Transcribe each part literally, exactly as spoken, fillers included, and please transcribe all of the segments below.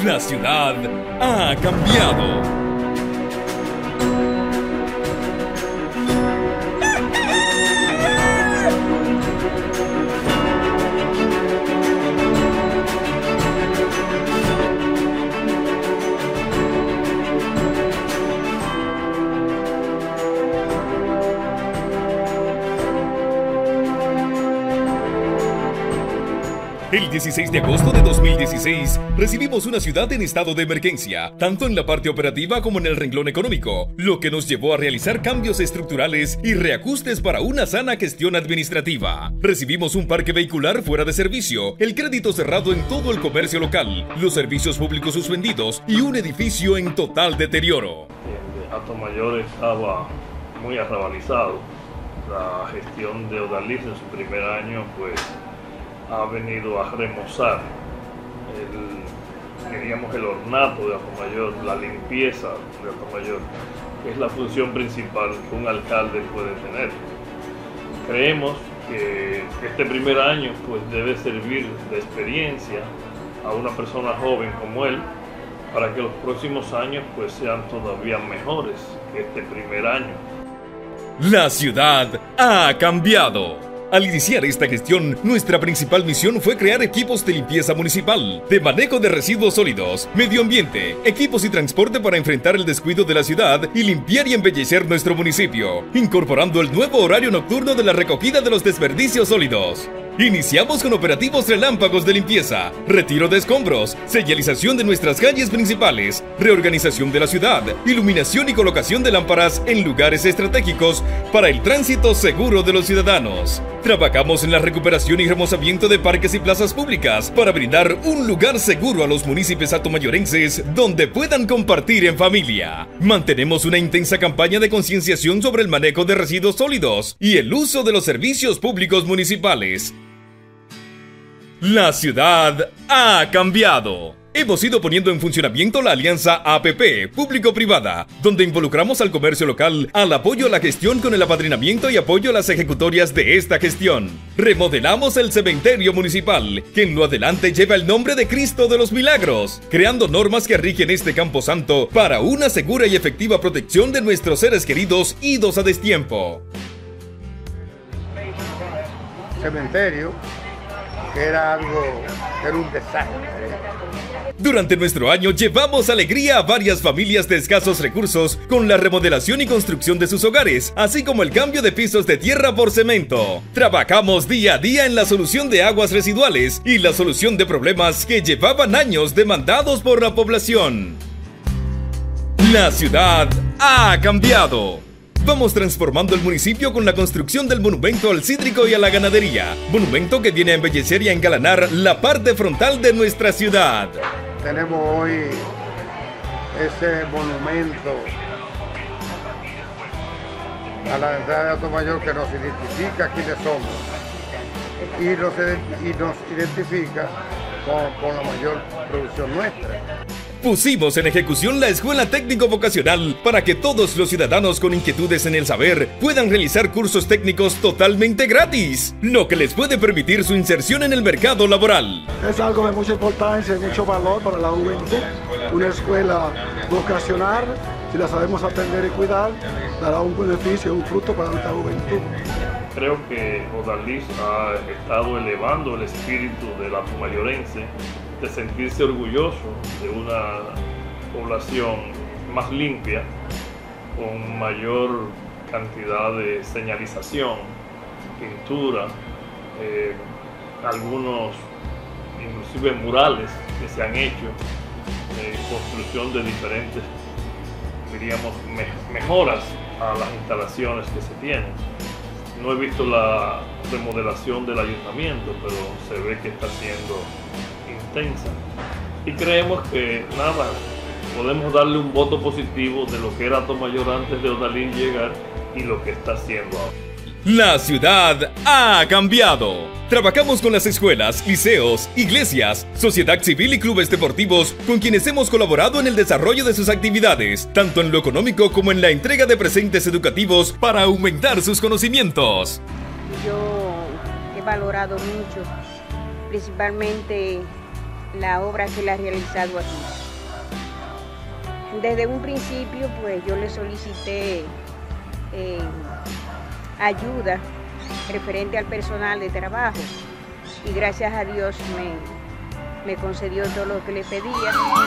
La ciudad ha cambiado. El dieciséis de agosto de dos mil dieciséis, recibimos una ciudad en estado de emergencia, tanto en la parte operativa como en el renglón económico, lo que nos llevó a realizar cambios estructurales y reajustes para una sana gestión administrativa. Recibimos un parque vehicular fuera de servicio, el crédito cerrado en todo el comercio local, los servicios públicos suspendidos y un edificio en total deterioro. El Atomayor estaba muy arrabalizado. La gestión de Odalís en su primer año, pues, ha venido a remozar el, diríamos, el ornato de Atomayor, la limpieza de Atomayor, que es la función principal que un alcalde puede tener. Creemos que este primer año pues debe servir de experiencia a una persona joven como él, para que los próximos años pues sean todavía mejores que este primer año. La ciudad ha cambiado. Al iniciar esta gestión, nuestra principal misión fue crear equipos de limpieza municipal, de manejo de residuos sólidos, medio ambiente, equipos y transporte para enfrentar el descuido de la ciudad y limpiar y embellecer nuestro municipio, incorporando el nuevo horario nocturno de la recogida de los desperdicios sólidos. Iniciamos con operativos relámpagos de limpieza, retiro de escombros, señalización de nuestras calles principales, reorganización de la ciudad, iluminación y colocación de lámparas en lugares estratégicos para el tránsito seguro de los ciudadanos. Trabajamos en la recuperación y remozamiento de parques y plazas públicas para brindar un lugar seguro a los municipios atomayorenses donde puedan compartir en familia. Mantenemos una intensa campaña de concienciación sobre el manejo de residuos sólidos y el uso de los servicios públicos municipales. La ciudad ha cambiado. Hemos ido poniendo en funcionamiento la alianza A P P, público-privada, donde involucramos al comercio local al apoyo a la gestión con el apadrinamiento y apoyo a las ejecutorias de esta gestión. Remodelamos el cementerio municipal, que en lo adelante lleva el nombre de Cristo de los Milagros, creando normas que rigen este camposanto para una segura y efectiva protección de nuestros seres queridos idos a destiempo. Cementerio, que era algo, era un desastre. Durante nuestro año llevamos alegría a varias familias de escasos recursos con la remodelación y construcción de sus hogares, así como el cambio de pisos de tierra por cemento. Trabajamos día a día en la solución de aguas residuales y la solución de problemas que llevaban años demandados por la población. La ciudad ha cambiado. Vamos transformando el municipio con la construcción del monumento al cítrico y a la ganadería. Monumento que viene a embellecer y a engalanar la parte frontal de nuestra ciudad. Tenemos hoy ese monumento a la entrada de Atomayor que nos identifica quiénes somos y nos, y nos identifica con, con la mayor producción nuestra. Pusimos en ejecución la Escuela Técnico Vocacional para que todos los ciudadanos con inquietudes en el saber puedan realizar cursos técnicos totalmente gratis, lo que les puede permitir su inserción en el mercado laboral. Es algo de mucha importancia y mucho valor para la juventud. Una escuela vocacional, si la sabemos atender y cuidar, dará un beneficio, un fruto para nuestra juventud. Creo que Odalís ha estado elevando el espíritu del atomayorense, de sentirse orgulloso de una población más limpia, con mayor cantidad de señalización, pintura, eh, algunos inclusive murales que se han hecho, eh, construcción de diferentes, diríamos, me mejoras a las instalaciones que se tienen. No he visto la remodelación del ayuntamiento, pero se ve que está siendo intensa. Y creemos que, nada, podemos darle un voto positivo de lo que era Atomayor antes de Odalís llegar y lo que está haciendo ahora. La ciudad ha cambiado. Trabajamos con las escuelas, liceos, iglesias, sociedad civil y clubes deportivos con quienes hemos colaborado en el desarrollo de sus actividades, tanto en lo económico como en la entrega de presentes educativos para aumentar sus conocimientos. Yo he valorado mucho, principalmente la obra que él ha realizado aquí. Desde un principio, pues yo le solicité eh, ayuda referente al personal de trabajo y gracias a Dios me, me concedió todo lo que le pedía.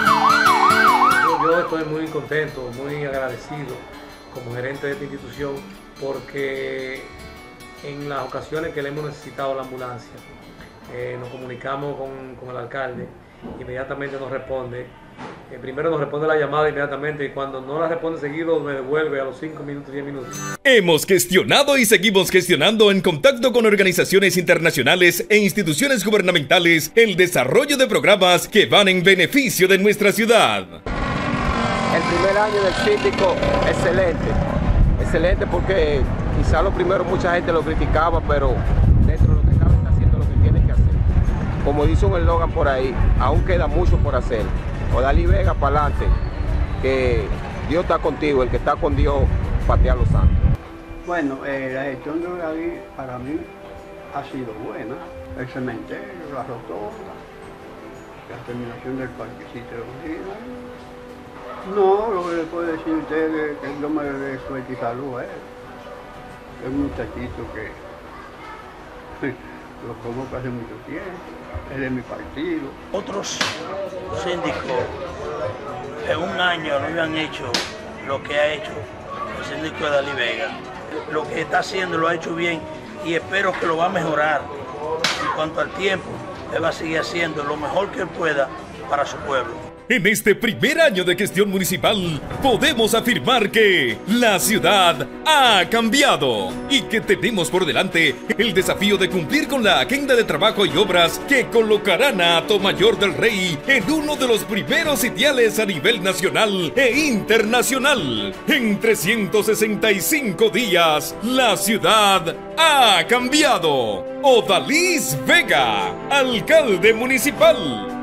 Yo estoy muy contento, muy agradecido como gerente de esta institución porque en las ocasiones que le hemos necesitado la ambulancia, eh, nos comunicamos con, con el alcalde, inmediatamente nos responde. Eh, primero nos responde la llamada inmediatamente y cuando no la responde seguido me devuelve a los cinco minutos, diez minutos. Hemos gestionado y seguimos gestionando en contacto con organizaciones internacionales e instituciones gubernamentales el desarrollo de programas que van en beneficio de nuestra ciudad. El primer año del síndico, excelente. Excelente porque quizá lo primero mucha gente lo criticaba, pero dentro de lo que cabe está haciendo lo que tiene que hacer. Como dice un eslogan por ahí, aún queda mucho por hacer. Odalí Vega, para adelante, que Dios está contigo, el que está con Dios patea los santos. Bueno, eh, la gestión de Odalí para mí ha sido buena. El cementerio, la rotonda, la terminación del parquecito de los días. No, lo que le puedo decir a usted es que yo me dé suerte y salud a él. Es un muchachito que lo conozco hace mucho tiempo. Es de mi partido. Otros síndicos en un año no habían hecho lo que ha hecho el síndico de Odalí Vega. Lo que está haciendo lo ha hecho bien y espero que lo va a mejorar. En cuanto al tiempo, él va a seguir haciendo lo mejor que él pueda para su pueblo. En este primer año de gestión municipal, podemos afirmar que la ciudad ha cambiado y que tenemos por delante el desafío de cumplir con la agenda de trabajo y obras que colocarán a Atomayor del Rey en uno de los primeros sitiales a nivel nacional e internacional. En trescientos sesenta y cinco días, la ciudad ha cambiado. Odalí Vega, alcalde municipal.